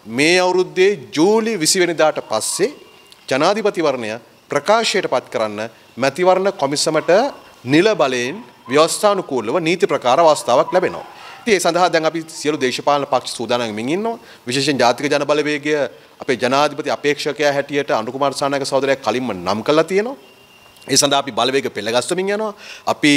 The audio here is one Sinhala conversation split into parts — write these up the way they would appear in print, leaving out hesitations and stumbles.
මේ අවුරුද්දේ ජූලි 20 වෙනිදාට පස්සේ ජනාධිපතිවරණය ප්‍රකාශයට පත් කරන්න මැතිවරණ කොමිසමට නිල බලයෙන් ව්‍යවස්ථානුකූලව නීති ප්‍රකාර අවස්ථාවක් ලැබෙනවා. ඉතින් ඒ සඳහා දැන් අපි සියලු දේශපාලන පක්ෂ සූදානම් වෙමින් ඉන්නවා. විශේෂයෙන් ජාතික ජන බලවේගය අපේ ජනාධිපති අපේක්ෂකයා හැටියට අනුර කුමාර සානායක සහෝදරයා කලින්ම නම් කළා තියෙනවා. ඒ සඳහා අපි බලවේග පෙළගස්වමින් යනවා. අපි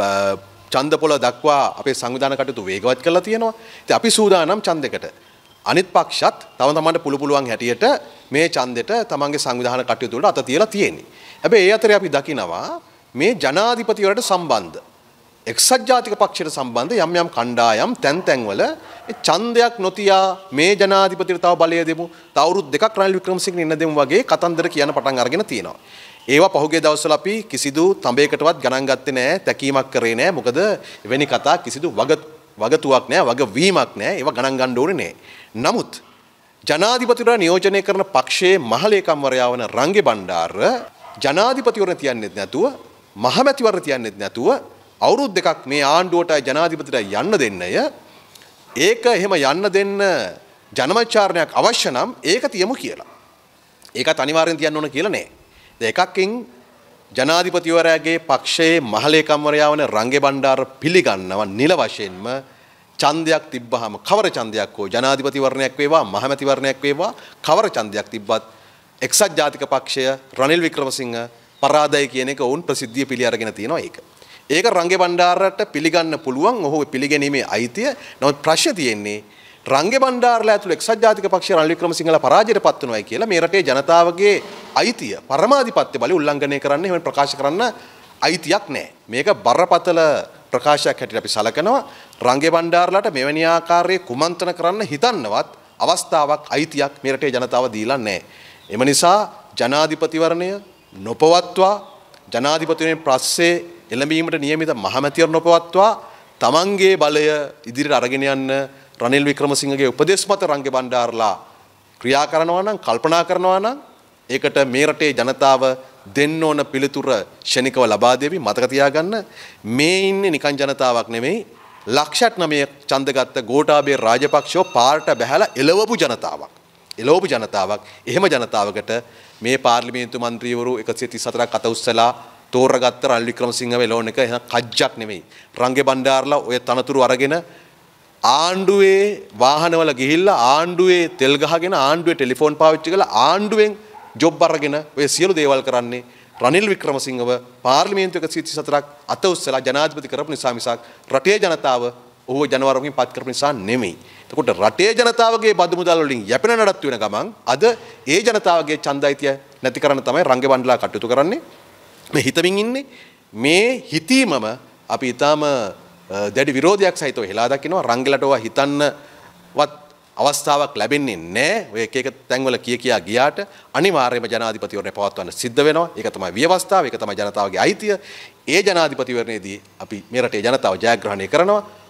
ඡන්ද පොළ දක්වා අපේ සංවිධාන කටයුතු වේගවත් කරලා තියෙනවා. ඉතින් අපි සූදානම් ඡන්දයකට. අනිත් පක්ෂත් තමන්ට පුළුවන් හැටියට මේ ඡන්දෙට තමන්ගේ සංවිධාන කටයුතු වලට අත තියලා තියෙන්නේ. හැබැයි ඒ අතරේ අපි දකිනවා මේ ජනාධිපතිවරට සම්බන්ධ එක්සත් ජාතික පක්ෂයට සම්බන්ධ යම් යම් කණ්ඩායම් තැන්වල ඡන්දයක් නොතියා මේ ජනාධිපතිට තව බලය දෙමු. තව අවුරුදු දෙකක් රනිල් වික්‍රමසිංහ ඉන්න දෙමු වගේ කතන්දර කියන පටන් අරගෙන තියෙනවා. ඒවා පහුගිය දවස්වල අපි කිසිදු තඹයකටවත් ගණන් ගත්තේ නැහැ, තැකීමක් කරේ නැහැ. මොකද එවැනි කතා කිසිදු වගතුවක් නැහැ, වගවීමක් නැහැ. ඒවා ගණන් ගන්න ඕනේ නැහැ. නමුත් ජනාධිපතිවරයා නියෝජනය කරන පක්ෂයේ මහලේකම්වරයා වන රංගේ බණ්ඩාර ජනාධිපතිවරණ තියන්නෙත් නැතුව, මහමැතිවරණ තියන්නෙත් නැතුව අවුරුදු දෙකක් මේ ආණ්ඩුවට ජනාධිපතිට යන්න දෙන්නය. ඒක එහෙම යන්න දෙන්න ජනමච්චාරණයක් අවශ්‍ය නම් ඒක තියමු කියලා. ඒකත් අනිවාර්යෙන් තියන්න ඕන කියලා නෑ. එකකින් ජනාධිපතිවරයාගේ පක්ෂයේ මහලේකම්වරයා වන රංගේ බණ්ඩාර පිළිගන්නවා නිල වශයෙන්ම ඡන්දයක් තිබ්බහම කවර ඡන්දයක් හෝ ජනාධිපතිවරණයක් වේවා මහමැතිවරණයක් වේවා කවර ඡන්දයක් තිබ්බත් එක්සත් ජාතික පක්ෂය රනිල් වික්‍රමසිංහ පරාදයි කියන එක වුන් ප්‍රසිද්ධිය පිළි අරගෙන තියෙනවා ඒක. ඒක රංගේ බණ්ඩාරට පිළිගන්න පුළුවන් ඔහු පිළිගැනීමේ අයිතිය. නමුත් ප්‍රශ්නේ තියෙන්නේ රංගේ බණ්ඩාරලා ඇතුළු එක්සත් ජාතික පක්ෂය රනිල් වික්‍රමසිංහලා පරාජයට පත් වෙනවායි කියලා මේ රටේ ජනතාවගේ අයිතිය පරමාධිපත්‍ය බලය උල්ලංඝනය කරන්න එහෙම ප්‍රකාශ කරන්න අයිතියක් නැහැ. මේක බරපතල ප්‍රකාශයක් හැටියට අපි සලකනවා. රංගේ බණ්ඩාරලාට මෙවැනි ආකාරයේ කුමන්ත්‍රණ කරන්න හිතන්නවත් අවස්ථාවක් අයිතියක් මේ රටේ ජනතාව දීලා නැහැ. එම නිසා ජනාධිපතිවරණය නොපවත්වා ජනාධිපතිවරණයෙන් පස්සේ එළඹීමට නියමිත මහමැතිවරණ නොපවත්වා තමන්ගේ බලය ඉදිරියට අරගෙන යන්න රනිල් වික්‍රමසිංහගේ උපදේශ මත රංගේ බණ්ඩාරලා ක්‍රියා කරනවා නම් කල්පනා කරනවා නම් ඒකට මේ රටේ ජනතාව දෙන්න ඕන පිළිතුර ෂණිකව ලබා දෙවි. මතක තියාගන්න මේ ඉන්නේ නිකන් ජනතාවක් නෙමෙයි, ලක්ෂ 9 ඡන්ද ගත්ත ගෝඨාභය රාජපක්ෂව පාරට බැහැලා එළවපු ජනතාවක්. එළවපු ජනතාවක්. එහෙම ජනතාවකට මේ පාර්ලිමේන්තු මන්ත්‍රීවරු 134ක් අත උස්සලා තෝරගත්ත රනිල් වික්‍රමසිංහ වෙලෝන එක එහෙනම් කජ්ජක් නෙමෙයි. රංගේ බණ්ඩාරලා ඔය තනතුරු අරගෙන ආණ්ඩුවේ වාහනවල ගිහිල්ලා ආණ්ඩුවේ තෙල් ගහගෙන ආණ්ඩුවේ ටෙලිෆෝන් පාවිච්චි කරලා ආණ්ඩුවෙන් ජොබ් අරගෙන ඔය සියලු දේවල් කරන්නේ රනිල් වික්‍රමසිංහව පාර්ලිමේන්තු 134ක් අත උස්සලා ජනාධිපති කරපු නිසා මිසක් රටේ ජනතාව ඔහුව ජනවරමින් පත් කරපු නිසා නෙමෙයි. එතකොට රටේ ජනතාවගේ බදු මුදල් වලින් යැපෙන නඩත්තු වෙන ගමන් අද ඒ ජනතාවගේ ඡන්දයිතිය නැති කරන්න තමයි රංගේ බණ්ඩාරලා කටයුතු කරන්නේ. මේ හිතමින් ඉන්නේ මේ හිතීමම අපි ඊටාම දැඩි විරෝධයක් සහිතව හෙලා දකිනවා. රංගලට ඔවා හිතන්නවත් අවස්ථාවක් ලැබෙන්නේ නැහැ. ඔය එක තැන්වල කියා ගියාට අනිවාර්යයෙන්ම ජනාධිපතිවරණය පවත්වන්න සිද්ධ වෙනවා. ඒක තමයි ව්‍යවස්ථාව, ඒක තමයි ජනතාවගේ අයිතිය. ඒ ජනාධිපතිවරණයේදී අපි මේ රටේ ජනතාව ජයග්‍රහණය කරනවා.